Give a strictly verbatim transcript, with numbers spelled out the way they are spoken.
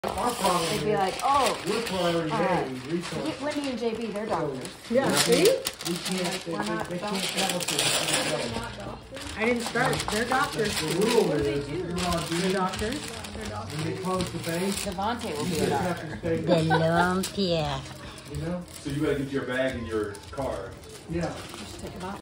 Our problem They'd be is like, oh, we're priority uh, days, resource. Wendy and J B, they're doctors. Yeah, see? We can't, they, We're not they can't doctors. tell us this. I didn't start. They're doctors. The rule is, if you're on They're duty, doctors. when they close the base, Devontae will you be a just doctor. have to stay De there, Lumpia. you know? So you gotta get your bag in your car. Yeah. Just take them out.